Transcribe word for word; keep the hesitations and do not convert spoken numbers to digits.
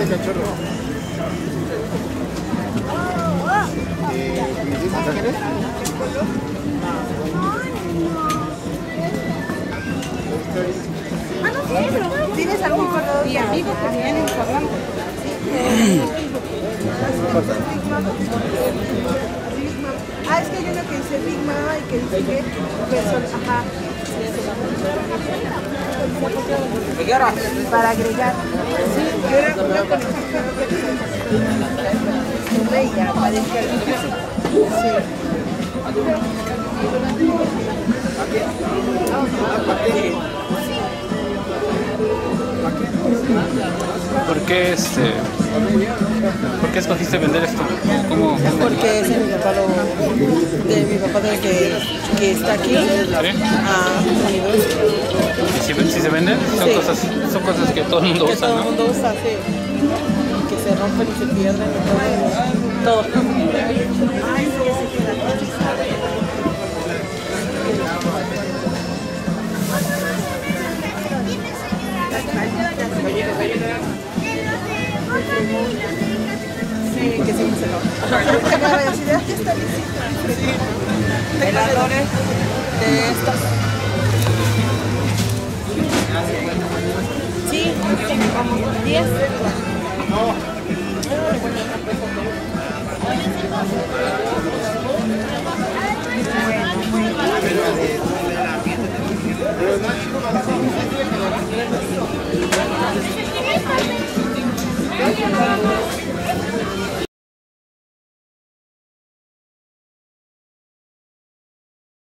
¿Tienes algún corredor y amigos que vienen hablando? Ah, es que hay uno que dice Big Mama y que dice que persona, ajá. Para agregar. Sí, yo era una con ella, parece que sí. ¿Por qué este? ¿Por qué escogiste vender esto? ¿Cómo? Porque ese es mi papá, lo, de mi papá del que, que está aquí. ¿Sí? A unidos. Si, si se venden, son sí. cosas, son cosas que todo el mundo que usa, todo ¿no? el mundo usa, sí. Que se rompen y se pierden y todo. todo. Ay, sí, se queda. Sí, que siempre se lo. La velocidad que está lisita. Veladores de estas. Sí, como diez. No.